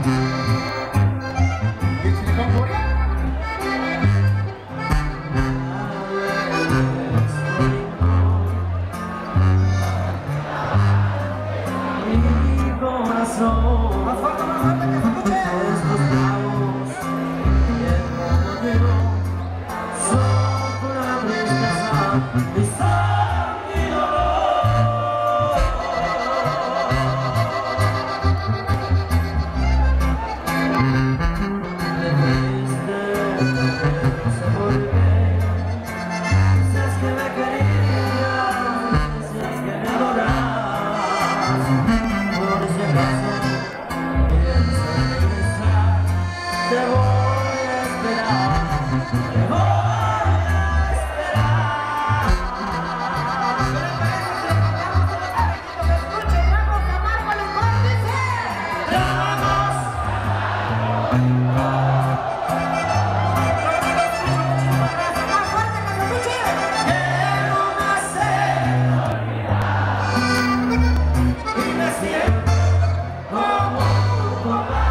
Más fuerte que se escuche. Estos bravos y el cocodrilo son pura tristeza y sangre y dolor. Me triste, no sé por qué. Dices que me querías, dices que me adorabas. Por si acaso te voy a esperar, te voy a esperar. ¿Qué le parece si le cantamos el escuche? ¡Vamos a Marco Limón! ¡Dice! ¡Vamos! Muchísimas gracias. ¡Más fuerte que se escuche! Que no me hace olvidar y me siento como un cobarde.